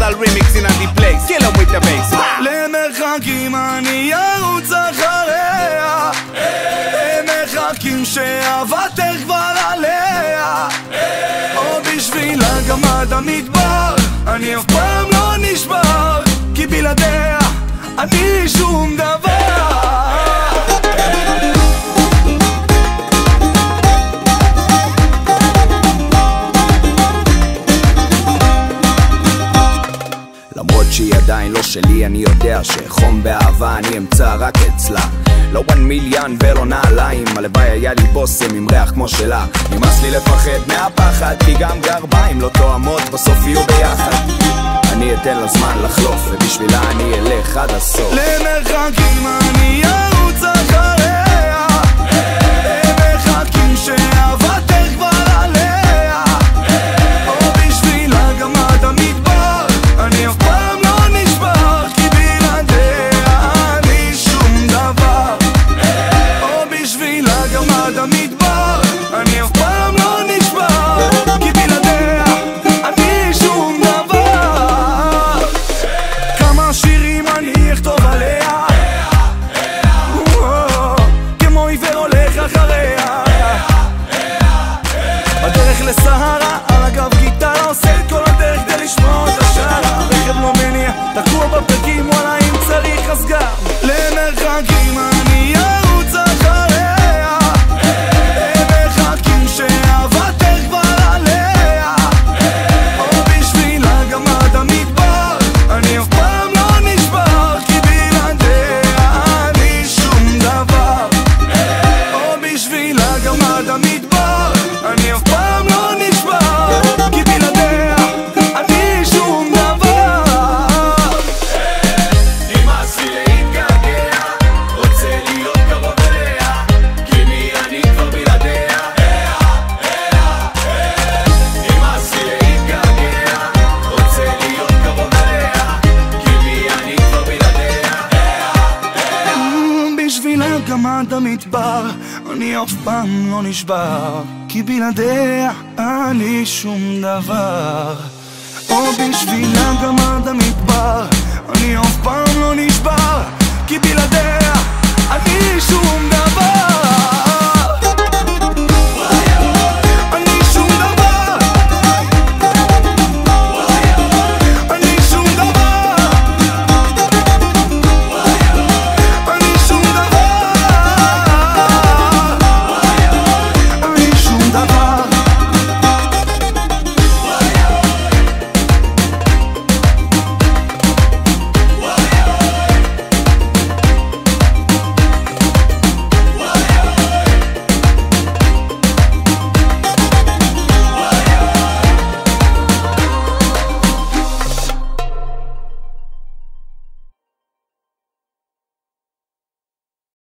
בכלל remixing on the place. Kill 'em with the bass. למרחקים אני ארוץ אחריה, למרחקים שאהבתך כבר עליה, או בשבילה גמד המדבר אני אף פעם לא נשבר, כי בלעדיה אני שום דבר. למרות שהיא עדיין לא שלי, אני יודע שחום באהבה אני אמצא רק אצלה. לא 1 מיליון ולא נעליים, הלוואי היה לי בוסם עם ריח כמו שלה. נמאס לי לפחד מהפחד, כי גם גרביים לא תואמות בסוף יהיו ביחד. אני אתן לה זמן לחלוף, ובשבילה אני אלך עד הסוף. למרחקים אני ארוץ אחריה, למרחקים שאהבתך כבר עליה, או בשבילה גמד המדבר אני אף פעם לא נשבר, כי בלעדיה אני שום דבר, או בשבילה גמד המדבר אני אף פעם לא נשבר, כי בלעדיה אני שום דבר. כמה שירים אני אכתוב עליה, כמו עיוור הולך אחריה, בדרך לסהרה על הגב גיטרה עושה את כל הדרך כדי לשמוע את השערה, רכב לא מניע תקוע בפרקים, וואלה אם צריך אז גם למרחקים אני ארוץ אחריה, למרחקים שאהבתך כבר עליה, או בשבילה גמד המדבר אני אף פעם לא נשבר, כי בלעדיה אני שום דבר, או בשבילה גמד המדבר אני אף פעם לא נשבר, כי בלעדיה אני שום דבר. נמאס לי להתגעגע, רוצה להיות קרוב אליה, כי מי אני כבר בלעדיה. נמאס לי להתגעגע, רוצה להיות קרוב אליה, כי מי אני כבר בלעדיה. בשבילה גמד המדבר אני אף פעם לא נשבר, כי בלעדיה אני שום דבר, או בשבילה גמד המדבר אני אף פעם לא נשבר, כי בלעדיה אני שום דבר.